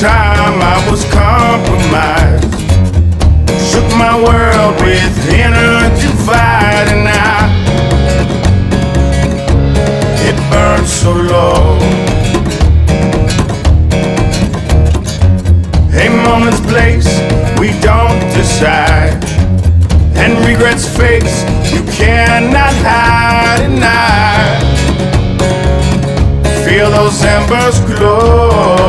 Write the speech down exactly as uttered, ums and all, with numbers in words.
time I was compromised, shook my world with inner divide, and now it burns so low. A moment's place we don't decide, and regret's face you cannot hide, and I feel those embers glow.